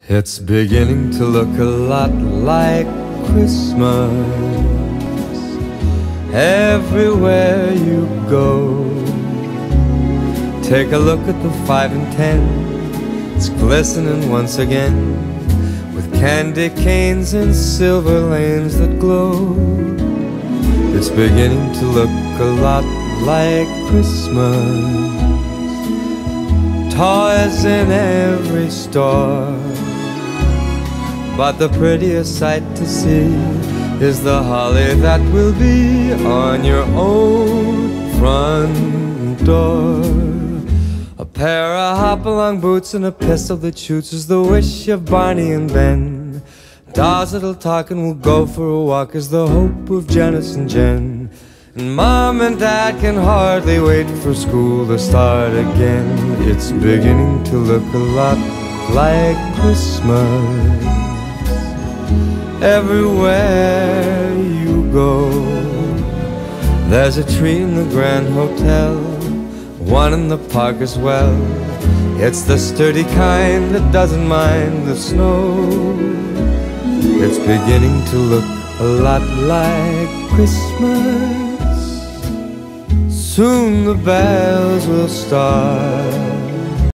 It's beginning to look a lot like Christmas everywhere you go. Take a look at the 5 and 10. It's glistening once again with candy canes and silver lanes that glow. It's beginning to look a lot like Christmas. Toys in every store, but the prettiest sight to see is the holly that will be on your own front door. A pair of hop-along boots and a pistol that shoots is the wish of Barney and Ben. Dolls that'll talk and will go for a walk is the hope of Janice and Jen. And Mom and Dad can hardly wait for school to start again. It's beginning to look a lot like Christmas everywhere you go. There's a tree in the Grand Hotel, one in the park as well. It's the sturdy kind that doesn't mind the snow. It's beginning to look a lot like Christmas. Soon the bells will start